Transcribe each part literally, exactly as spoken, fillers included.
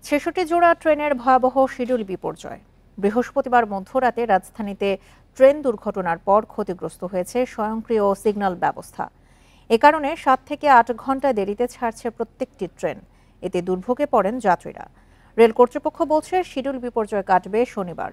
ছেষট্টি জোড়া ট্রেনের ভয়াবহ শিডিউল বিপর্যয়। বৃহস্পতিবার মধ্যরাতে রাজধানীতে ট্রেন দুর্ঘটনার পর ক্ষতিগ্রস্ত হয়েছে স্বয়ংক্রিয় সিগন্যাল ব্যবস্থা। এ কারণে সাত থেকে আট ঘন্টা দেরিতে ছাড়ছে প্রত্যেকটি ট্রেন। এতে দুর্ভোগে পড়েন যাত্রীরা। রেল কর্তৃপক্ষ বলছে শিডিউল বিপর্যয় কাটবে শনিবার।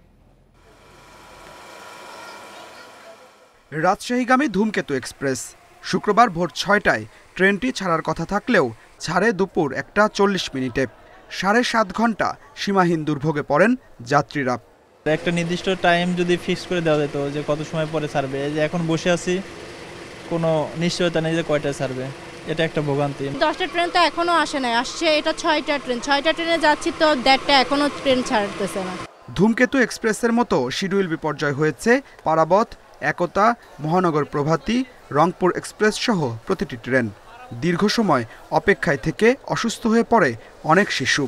রাজশাহীগামী ধূমকেতু এক্সপ্রেস শুক্রবার ভোর ছয়টায় ট্রেনটি ছাড়ার কথা থাকলেও ছাড়ে দুপুর একটা চল্লিশ মিনিটে। সাড়ে সাত ঘন্টা সীমাহীন দুর্ভোগে পড়েন যাত্রীরা। একটা নির্দিষ্ট টাইম যদি ফিক্স করে দেওয়া যেত যে কত সময় পরে ছাড়বে, এই যে এখন বসে আছি কোনো নিশ্চয়তা নেই যে কয়টায় ছাড়বে, এটা একটা ভোগান্তি। দশটা ট্রেন তো এখনো আসে নাই, আসছে এটা ছয়টা ট্রেন, ছয়টা ট্রেনে যাচ্ছি তো দেড়টা এখনো ট্রেন ছাড়তেছে না। ধূমকেতু এক্সপ্রেসের মতো শিডিউল বিপর্যয় হয়েছে পারাবত, একতা, মহানগর প্রভাতী, রংপুর এক্সপ্রেস সহ প্রতিটি ট্রেন। দীর্ঘ সময় অপেক্ষায় থেকে অসুস্থ হয়ে পড়ে অনেক শিশু।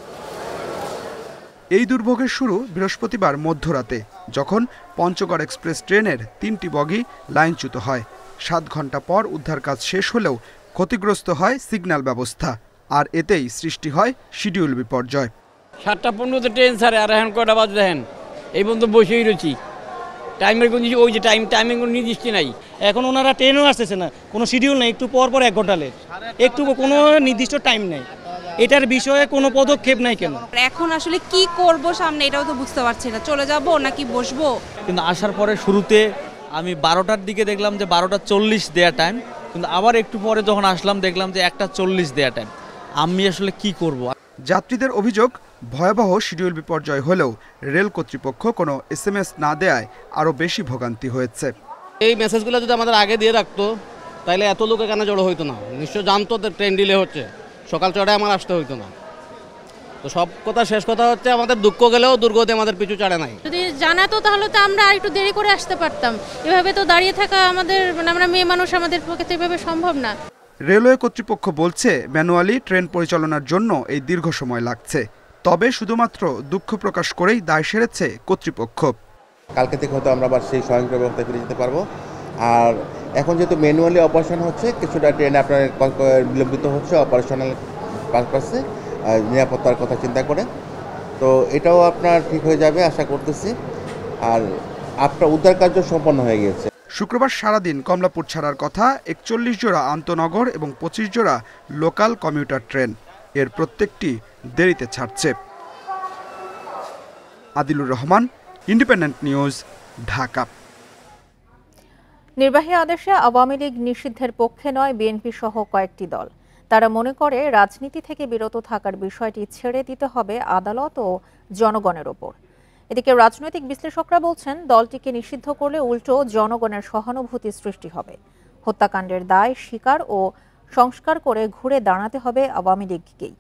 এই দুর্ভোগের শুরু বৃহস্পতিবার মধ্যরাতে, যখন পঞ্চগড় এক্সপ্রেস ট্রেনের তিনটি বগি লাইনচ্যুত হয়। সাত ঘন্টা পর উদ্ধার কাজ শেষ হলেও ক্ষতিগ্রস্ত হয় সিগন্যাল ব্যবস্থা, আর এতেই সৃষ্টি হয় শিডিউল বিপর্যয়। সাতটা পনেরোতে ট্রেন ছাড়ে, আর এখন কয়টা বাজে দেখেন, এই পর্যন্ত বসেই রয়েছি। টাইমের কোনো ওই যে টাইম টাইমের কোনো নির্দিষ্ট নাই। এখন ওনারা ট্রেনও আসতেছে না, কোনো শিডিউল নেই, একটু পর পর এক ঘন্টা লেট, একটু কোনো নির্দিষ্ট টাইম নেই। এটার বিষয়ে কোনো পদক্ষেপ নাই কেন? এখন আসলে কি করব সামনে এটাও তো বুঝতে পারছি না, চলে যাব নাকি বসবো। কিন্তু আসার পরে শুরুতে আমি বারোটার দিকে দেখলাম যে বারোটা চল্লিশ দেয়া টাইম, কিন্তু আবার একটু পরে যখন আসলাম দেখলাম যে একটা চল্লিশ দেয়া টাইম। আমি আসলে কি করব? যাত্রীদের অভিযোগ, ভয়াবহ শিডিউল বিপর্যয় হলেও রেল কর্তৃপক্ষ কোনো এস এম এস না দেয়ায় আরও বেশি ভোগান্তি হয়েছে। এই মেসেজগুলো যদি আমাদের আগে দিয়ে রাখতো তাহলে এত লোকে কেন জড়ো হইতো না, নিশ্চয় জানতো যে ট্রেন ডিলে হচ্ছে, সকাল ছটায় আমার আসতে হইতো না। তো সব কথা শেষ কথা হচ্ছে, আমাদের দুঃখ গেলেও দুর্গতি আমাদের পিছু ছাড়ে নাই। যদি জানাতো তাহলে তো আমরা একটু দেরি করে আসতে পারতাম। এভাবে তো দাঁড়িয়ে থাকা আমাদের, মানে আমরা মেয়ে মানুষ, আমাদের পক্ষে তো এভাবে সম্ভব না। রেলওয়ে কর্তৃপক্ষ বলছে ম্যানুয়ালি ট্রেন পরিচালনার জন্য এই দীর্ঘ সময় লাগছে। তবে শুধুমাত্র দুঃখ প্রকাশ করেই দায় সেরেছে কর্তৃপক্ষ। কালকে থেকে হয়তো আমরা আবার সেই স্বয়ংক্রিয় ব্যবস্থায় ফিরে যেতে পারবো। আর এখন যেহেতু ম্যানুয়ালি অপারেশন হচ্ছে, কিছুটা ট্রেন আপনার বিলম্বিত হচ্ছে অপারেশনাল পারপাসে, নিরাপত্তার কথা চিন্তা করে। তো এটাও আপনার ঠিক হয়ে যাবে আশা করতেছি। আর আপনার উদ্ধার কার্য সম্পন্ন হয়ে গিয়েছে। শুক্রবার সারাদিন কমলাপুর ছাড়ার কথা একচল্লিশ জোড়া আন্তনগর এবং পঁচিশ জোড়া লোকাল কমিউটার ট্রেন। এর প্রত্যেকটি দেরিতে ছাড়ছে। Adilur Rahman, Independent News, Dhaka. নির্বাহী আদেশে আওয়ামী লীগ নিষিদ্ধের পক্ষে নয় বিএনপি সহ কয়েকটি দল। তারা মনে করে রাজনীতি থেকে বিরত থাকার বিষয়টি ছেড়ে দিতে হবে আদালত ও জনগণের ওপর। এদিকে রাজনৈতিক বিশ্লেষকরা বলছেন, দলটিকে নিষিদ্ধ করলে উল্টো জনগণের সহানুভূতি সৃষ্টি হবে। হত্যাকাণ্ডের দায় স্বীকার ও সংস্কার করে ঘুরে দাঁড়াতে হবে আওয়ামী লীগকেই।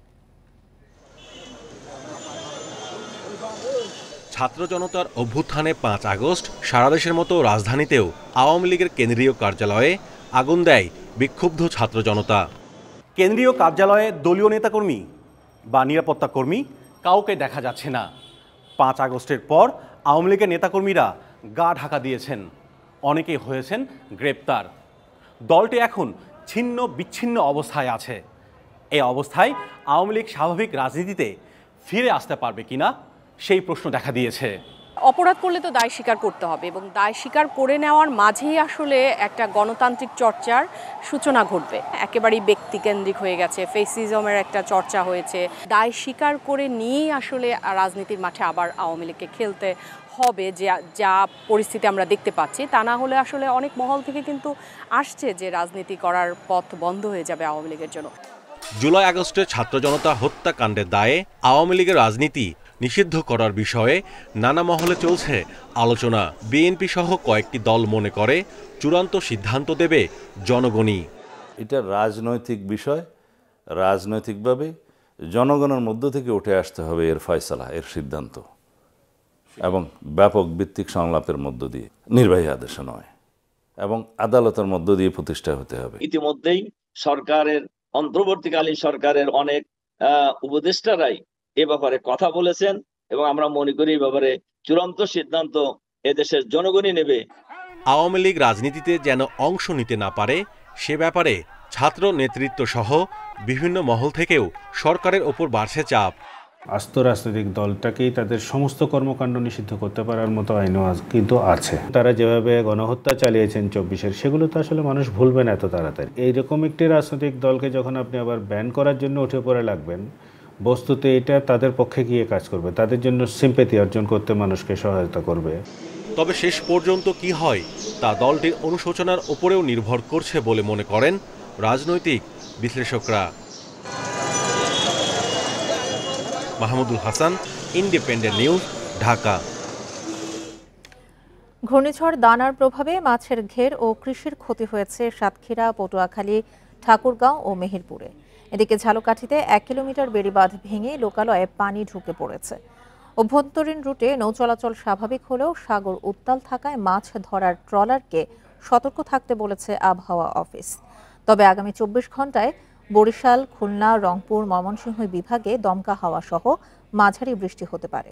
ছাত্র জনতার অভ্যুত্থানে পাঁচ আগস্ট সারা দেশের মতো রাজধানীতেও আওয়ামী লীগের কেন্দ্রীয় কার্যালয়ে আগুন দেয় বিক্ষুব্ধ ছাত্র জনতা। কেন্দ্রীয় কার্যালয়ে দলীয় নেতাকর্মী বা নিরাপত্তা কর্মী কাউকে দেখা যাচ্ছে না। পাঁচ আগস্টের পর আওয়ামী লীগের নেতাকর্মীরা গা ঢাকা দিয়েছেন, অনেকেই হয়েছেন গ্রেপ্তার। দলটি এখন ছিন্ন বিচ্ছিন্ন অবস্থায় আছে। এই অবস্থায় আওয়ামী লীগ স্বাভাবিক রাজনীতিতে ফিরে আসতে পারবে কিনা সেই প্রশ্ন দেখা দিয়েছে। অপরাধ করলে তো দায় স্বীকার করতে হবে, এবং দায় স্বীকার করে নেওয়ার মাঝেই আসলে একটা গণতান্ত্রিক চর্চার সূচনা ঘটবে। একেবারেই ব্যক্তিকেন্দ্রিক হয়ে গেছে, ফেসিজমের একটা চর্চা হয়েছে। দায় স্বীকার করে নিয়েই আসলে রাজনীতির মাঠে আবার আওয়ামী লীগকে খেলতে হবে, যে যা পরিস্থিতি আমরা দেখতে পাচ্ছি। তা না হলে আসলে অনেক মহল থেকে কিন্তু আসছে যে রাজনীতি করার পথ বন্ধ হয়ে যাবে আওয়ামী লীগের জন্য। জুলাই আগস্টের ছাত্র জনতা হত্যাকাণ্ডের দায়ে আওয়ামী লীগের রাজনীতি নিষিদ্ধ করার বিষয়ে নানা মহলে চলছে আলোচনা। বিএনপি সহ কয়েকটি দল মনে করে চূড়ান্ত সিদ্ধান্ত দেবে জনগণই। এটা রাজনৈতিক বিষয়, রাজনৈতিকভাবে জনগণের মধ্য থেকে উঠে আসতে হবে এর ফয়সালা, এর সিদ্ধান্ত, এবং ব্যাপক ভিত্তিক সংলাপের মধ্য দিয়ে, নির্বাহী আদেশে নয়, এবং আদালতের মধ্য দিয়ে প্রতিষ্ঠা হতে হবে। ইতিমধ্যেই সরকারের, অন্তর্বর্তীকালীন সরকারের অনেক উপদেষ্টারাই এ ব্যাপারে কথা বলেছেন, এবং আমরা মনে করি এই ব্যাপারে চূড়ান্ত সিদ্ধান্ত এদেশের জনগণই নেবে। আওয়ামী লীগ রাজনীতিতে যেন অংশ নিতে না পারে সে ব্যাপারে ছাত্র নেতৃত্ব সহ বিভিন্ন মহল থেকেও সরকারের ওপর বাড়ছে চাপ। আস্ত রাজনৈতিক দলটাকেই তাদের সমস্ত কর্মকাণ্ড নিষিদ্ধ করতে পারার মতো আইনও কিন্তু আছে। তারা যেভাবে গণহত্যা চালিয়েছেন চব্বিশের, সেগুলো তো আসলে মানুষ ভুলবে না এত তাড়াতাড়ি। এইরকম একটি রাজনৈতিক দলকে যখন আপনি আবার ব্যান করার জন্য উঠে পড়ে লাগবেন, বস্তুত এটা তাদের পক্ষে গিয়ে কাজ করবে, তাদের জন্য সিম্প্যাথি অর্জন করতে মানুষকে সহায়তা করবে। তবে শেষ পর্যন্ত কি হয় তা দলটির অনুশোচনার উপরেও নির্ভর করছে বলে মনে করেন রাজনৈতিক বিশ্লেষকরা। Mahmudul Hasan, Independent News, Dhaka. ঘূর্ণিঝড় দানার প্রভাবে মাছের ঘের ও কৃষির ক্ষতি হয়েছে সাতক্ষীরা, পটুয়াখালী, ঠাকুরগাঁও ও মেহেরপুরে। এদিকে ঝালকাঠিতে এক কিলোমিটার বেড়িবাঁধ ভেঙে লোকালয়ে পানি ঢুকে পড়েছে। অভ্যন্তরীণ রুটে নৌ চলাচল স্বাভাবিক হলেও সাগর উত্তাল থাকায় মাছ ধরার ট্রলারকে সতর্ক থাকতে বলেছে আবহাওয়া অফিস। তবে আগামী চব্বিশ ঘন্টায় বরিশাল, খুলনা, রংপুর, ময়মনসিংহ বিভাগে দমকা হাওয়া সহ মাঝারি বৃষ্টি হতে পারে।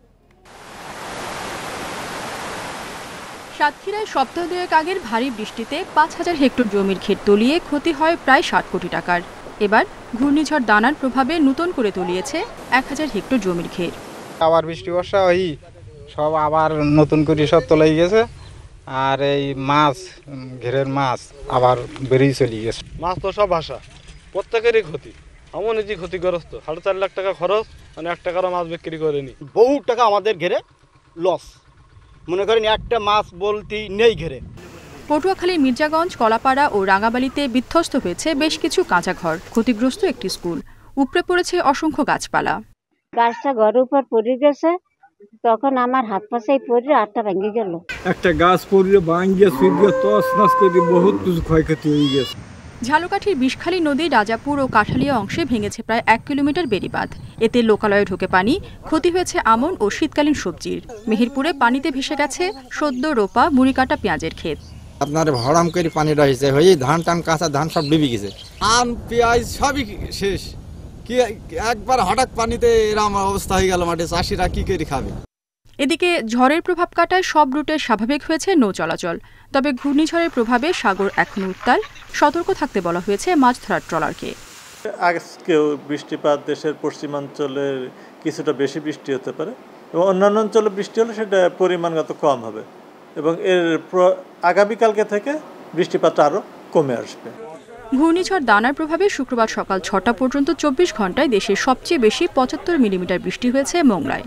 সাতক্ষীরায় সপ্তাহ দুয়েক আগের ভারী বৃষ্টিতে পাঁচ হাজার হেক্টর জমির ক্ষেত তলিয়ে ক্ষতি হয় প্রায় ষাট কোটি টাকার। এবার ঘূর্ণিঝড় দানার প্রভাবে নতুন করে তলিয়েছে এক হাজার হেক্টর জমির ক্ষেত। আবার বৃষ্টি বর্ষা হই সব আবার নতুন করে সব তলাই গেছে, আর এই মাছ, ঘেরের মাছ আবার বেরিয়ে চলে গেছে। মাছ তো সব ভাষা, প্রত্যেকেরই ক্ষতি। এমন যে ক্ষতিগ্রস্ত, সাড়ে চার লাখ টাকা খরচ, মানে এক টাকারও মাছ বিক্রি করেনি। বহু টাকা আমাদের ঘেরে লস, মনে করেন একটা মাছ বলতেই নেই ঘেরে। পটুয়াখালীর মির্জাগঞ্জ, কলাপাড়া ও রাঙাবালিতে বিধ্বস্ত হয়েছে বেশ কিছু কাঁচা ঘর, ক্ষতিগ্রস্ত একটি স্কুল, উপড়ে পড়েছে অসংখ্য গাছপালা। গাছটা ঘরের উপর পড়ে গেছে, তখন আমার হাত পাশেই পড়ে আটটা ভেঙে গেল। একটা গাছ পড়ে ভাঙিয়ে সুইয়ে তস নস করে বহুত কিছু ক্ষয়ক্ষতি হয়ে গেছে। ঝালকাঠির বিষখালী নদী রাজাপুর ও কাঠালিয়া অংশে ভেঙেছে প্রায় এক কিলোমিটার বেড়িবাঁধ। এতে লোকালয়ে ঢুকে পানি, ক্ষতি হয়েছে আমন ও শীতকালীন সবজির। মেহেরপুরে পানিতে ভেসে গেছে সদ্য রোপা মুড়ি কাটা পেঁয়াজের ক্ষেত। আপনার হড়াম করে পানি রয়েছে, হয়ে ধান টান কাঁচা ধান সব ডুবে গেছে, আম পেঁয়াজ সবই শেষ। কি একবার হঠাৎ পানিতে এরকম অবস্থা হয়ে গেল, মাঠে চাষিরা কি করে খাবে। এদিকে ঝড়ের প্রভাব কাটায় সব রুটে স্বাভাবিক হয়েছে নৌ চলাচল। তবে ঘূর্ণিঝড়ের প্রভাবে সাগর এখনো উত্তাল, সতর্ক থাকতে বলা হয়েছে মাছ ধরার ট্রলারকে। আজকেও বৃষ্টিপাত দেশের পশ্চিমাঞ্চলের কিছুটা বেশি বৃষ্টি হতে পারে এবং অন্যান্য অঞ্চলে বৃষ্টি হলে সেটা পরিমাণগত কম হবে এবং এর আগামীকালকে থেকে বৃষ্টিপাতটা আরও কমে আসবে। ঘূর্ণিঝড় দানার প্রভাবে শুক্রবার সকাল ছটা পর্যন্ত চব্বিশ ঘন্টায় দেশের সবচেয়ে বেশি পঁচাত্তর মিলিমিটার বৃষ্টি হয়েছে মোংলায়।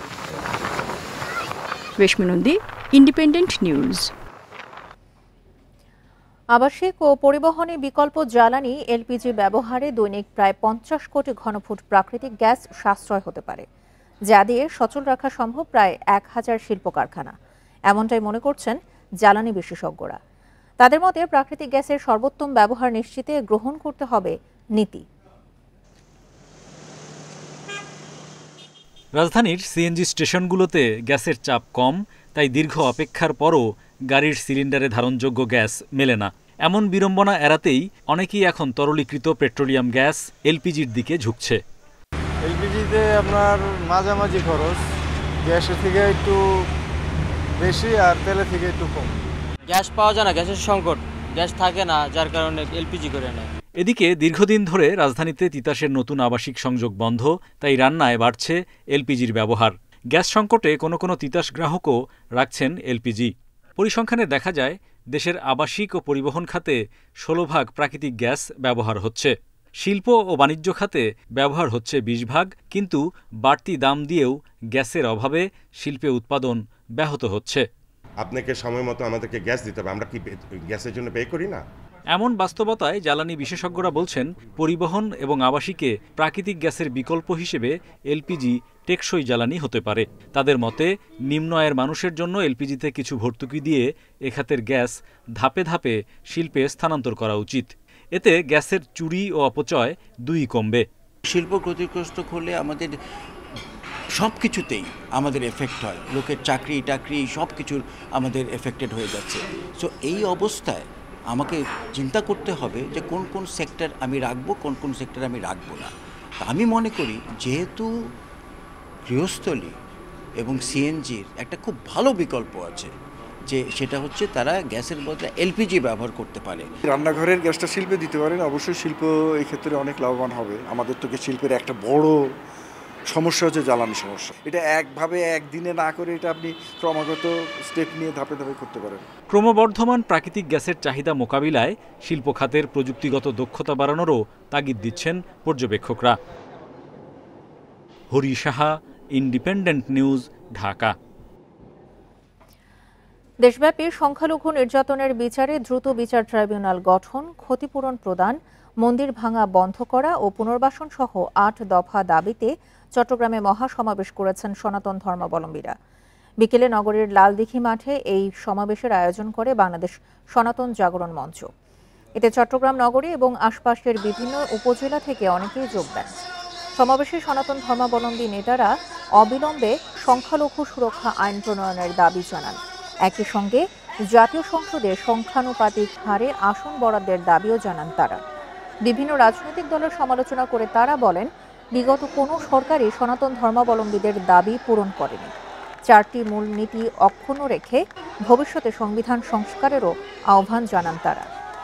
Reshmi Nandi, Independent News. আবাসিক ও পরিবহনে বিকল্প জ্বালানি এলপিজি ব্যবহারে দৈনিক প্রায় পঞ্চাশ কোটি ঘনফুট প্রাকৃতিক গ্যাস সাশ্রয় হতে পারে, যা দিয়ে সচল রাখা সম্ভব প্রায় এক হাজার শিল্প কারখানা। এমনটাই মনে করছেন জ্বালানি বিশেষজ্ঞরা। তাদের মতে প্রাকৃতিক গ্যাসের সর্বোত্তম ব্যবহার নিশ্চিতে গ্রহণ করতে হবে নীতি। রাজধানীর সিএনজি স্টেশনগুলোতে গ্যাসের চাপ কম, তাই দীর্ঘ অপেক্ষার পরও গাড়ির সিলিন্ডারে ধারণযোগ্য গ্যাস মেলে না। এমন বিড়ম্বনা এড়াতেই অনেকেই এখন তরলীকৃত পেট্রোলিয়াম গ্যাস এলপিজির দিকে ঝুঁকছে। এলপিজিতে আপনার মাঝামাঝি খরচ, গ্যাসের থেকে একটু বেশি আর তেলের থেকে একটু কম। গ্যাস পাওয়া যায় না, গ্যাসের সংকট, গ্যাস থাকে না, যার কারণে এলপিজি করে নেয়। এদিকে দীর্ঘদিন ধরে রাজধানীতে তিতাসের নতুন আবাসিক সংযোগ বন্ধ, তাই রান্নায় বাড়ছে এলপিজির ব্যবহার। গ্যাস সংকটে কোনো কোনো তিতাস গ্রাহকও রাখছেন এলপিজি। পরিসংখ্যানে দেখা যায় দেশের আবাসিক ও পরিবহন খাতে ষোলো ভাগ প্রাকৃতিক গ্যাস ব্যবহার হচ্ছে। শিল্প ও বাণিজ্য খাতে ব্যবহার হচ্ছে বিশ ভাগ, কিন্তু বাড়তি দাম দিয়েও গ্যাসের অভাবে শিল্পে উৎপাদন ব্যাহত হচ্ছে। আপনাকে সময় মতো আমাদেরকে গ্যাস দিতে হবে, আমরা কি গ্যাসের জন্য পে করি না? এমন বাস্তবতায় জ্বালানি বিশেষজ্ঞরা বলছেন পরিবহন এবং আবাসিকে প্রাকৃতিক গ্যাসের বিকল্প হিসেবে এলপিজি টেকসই জ্বালানি হতে পারে। তাদের মতে নিম্ন আয়ের মানুষের জন্য এলপিজিতে কিছু ভর্তুকি দিয়ে এ খাতের গ্যাস ধাপে ধাপে শিল্পে স্থানান্তর করা উচিত। এতে গ্যাসের চুরি ও অপচয় দুই কমবে। শিল্প ক্ষতিগ্রস্ত হলে আমাদের সব কিছুতেই আমাদের এফেক্ট হয়, লোকের চাকরি টাকরি সব কিছুর আমাদের এফেক্টেড হয়ে যাচ্ছে। সো এই অবস্থায় আমাকে চিন্তা করতে হবে যে কোন কোন সেক্টর আমি রাখবো, কোন কোন সেক্টর আমি রাখবো না। আমি মনে করি যেহেতু গৃহস্থলী এবং সিএনজির একটা খুব ভালো বিকল্প আছে, যে সেটা হচ্ছে তারা গ্যাসের বদলে এলপিজি ব্যবহার করতে পারে। রান্নাঘরের গ্যাসটা শিল্পে দিতে পারেন, অবশ্যই শিল্প এই ক্ষেত্রে অনেক লাভবান হবে। আমাদের তো শিল্পের একটা বড় সমস্যা হচ্ছে জ্বালানি সমস্যা। এটা একভাবে একদিনে না করে এটা আপনি ক্রমাগত স্টেপ নিয়ে ধাপে ধাপে করতে পারেন। ক্রমবর্ধমান প্রাকৃতিক গ্যাসের চাহিদা মোকাবিলায় শিল্প খাতের প্রযুক্তিগত দক্ষতা বাড়ানোরও তাগিদ দিচ্ছেন পর্যবেক্ষকরা। Hari Saha, Independent News, Dhaka. দেশব্যাপী সংখ্যালঘু নির্যাতনের বিচারে দ্রুত বিচার ট্রাইব্যুনাল গঠন, ক্ষতিপূরণ প্রদান, মন্দির ভাঙা বন্ধ করা ও পুনর্বাসন সহ আট দফা দাবিতে চট্টগ্রামে মহাসমাবেশ করেছেন সনাতন ধর্মাবলম্বীরা। বিকেলে নগরীর লালদিঘি মাঠে এই সমাবেশের আয়োজন করে বাংলাদেশ সনাতন জাগরণ মঞ্চ। এতে চট্টগ্রাম নগরী এবং আশপাশের বিভিন্ন উপজেলা থেকে অনেকেই যোগ দেন। সমাবেশে সনাতন ধর্মাবলম্বী নেতারা অবিলম্বে সংখ্যালঘু সুরক্ষা আইন প্রণয়নের দাবি জানান। একই সঙ্গে জাতীয় সংসদে সংখ্যানুপাতিক হারে আসন বরাদ্দের দাবিও জানান তারা। বিভিন্ন রাজনৈতিক দলের সমালোচনা করে তারা বলেন, বিগত কোনো সরকারই সনাতন ধর্মাবলম্বীদের দাবি পূরণ করেনি। চারটি মূলনীতি অক্ষুণ্ণ রেখে ভবিষ্যতে সংবিধান সংস্কারেরও আহ্বান জানান তারা।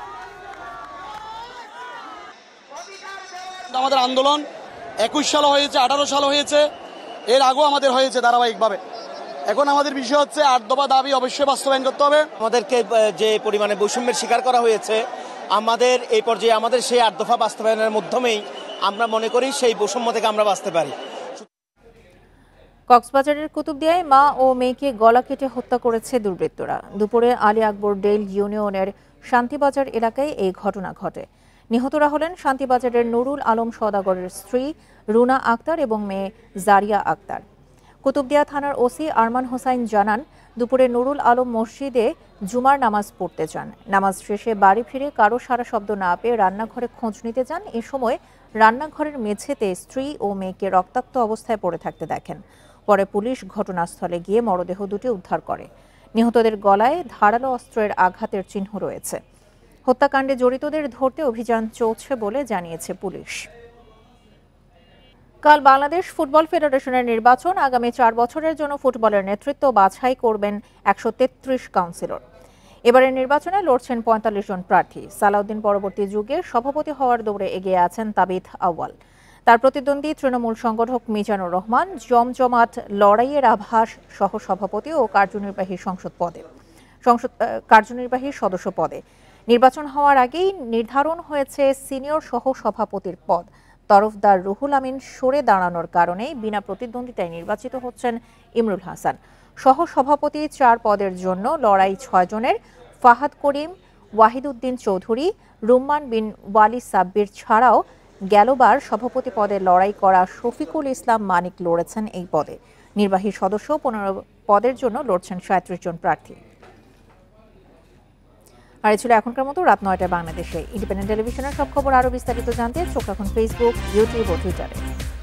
আমাদের আন্দোলন একুশ সাল হয়েছে, আঠারো সাল হয়েছে, এর আগেও আমাদের হয়েছে ধারাবাহিকভাবে। এখন আমাদের বিষয় হচ্ছে আট দফা দাবি অবশ্যই বাস্তবায়ন করতে হবে। আমাদেরকে যে পরিমাণে বৈষম্যের শিকার করা হয়েছে, আমাদের এই পর্যায়ে আমাদের সেই আট দফা বাস্তবায়নের মাধ্যমেই আমরা মনে করি সেই বৈষম্য থেকে আমরা বাঁচতে পারি। কক্সবাজারের কুতুবদিয়ায় মা ও মেয়েকে গলা কেটে হত্যা করেছে দুর্বৃত্তরা। দুপুরে আলী আকবর ডেল ইউনিয়নের শান্তিবাজার এলাকায় এই ঘটনা ঘটে। নিহতরা হলেন শান্তিবাজারের নুরুল আলম সওদাগরের স্ত্রী রুনা আক্তার এবং মেয়ে জারিয়া আক্তার। কুতুবদিয়া থানার ওসি আরমান হোসাইন জানান, দুপুরে নুরুল আলম মসজিদে জুমার নামাজ পড়তে যান। নামাজ শেষে বাড়ি ফিরে কারো সারা শব্দ না পেয়ে রান্নাঘরে খোঁজ নিতে যান। এ সময় রান্নাঘরের মেঝেতে স্ত্রী ও মেয়েকে রক্তাক্ত অবস্থায় পড়ে থাকতে দেখেন। পরে পুলিশ ঘটনাস্থলে গিয়ে মরদেহ দুটি উদ্ধার করে। নিহতদের গলায় ধারালো অস্ত্রের আঘাতের চিহ্ন রয়েছে। হত্যাকাণ্ডে জড়িতদের ধরতে অভিযান চলছে বলে জানিয়েছে পুলিশ। কাল বাংলাদেশ ফুটবল ফেডারেশনের নির্বাচন। আগামী চার বছরের জন্য ফুটবলের নেতৃত্ব বাছাই করবেন একশো তেত্রিশ কাউন্সিলর। এবারের নির্বাচনে লড়ছেন পঁয়তাল্লিশ জন প্রার্থী। সালাউদ্দিন পরবর্তী যুগে সভাপতি হওয়ার দৌড়ে এগিয়ে আছেন তাবিথ আউয়াল। তার প্রতিদ্বন্দ্বী তৃণমূল সংগঠক মিজানুর রহমান জমজমাট লড়াইয়ের আভাস সহ সভাপতি ও কার্যনির্বাহী সংসদ পদে সংসদ কার্যনির্বাহী সদস্য পদে। নির্বাচন হওয়ার আগেই নির্ধারণ হয়েছে সিনিয়র সহ সভাপতির পদ। তরফদার রুহুল আমিন সরে দাঁড়ানোর কারণেই বিনা প্রতিদ্বন্দ্বিতায় নির্বাচিত হচ্ছেন ইমরুল হাসান। সহ সভাপতি চার পদের জন্য লড়াই ছয় জনের। ফাহাদ করিম, ওয়াহিদউদ্দিন চৌধুরী, রুম্মান বিন ওয়ালি সাব্বির ছাড়াও গেলবার সভাপতি পদে লড়াই করা শফিকুল ইসলাম মানিক লড়েছেন এই পদে। নির্বাহী সদস্য পনেরো পদের জন্য লড়ছেন সাঁত্রিশ জন প্রার্থী। আর এই ছিল এখনকার মতো রাত নয়টায় বাংলাদেশে। ইন্ডিপেন্ডেন্ট টেলিভিশনের সব খবর আরও বিস্তারিত জানতে চোখ রাখুন ফেসবুক, ইউটিউব ও টুইটারে।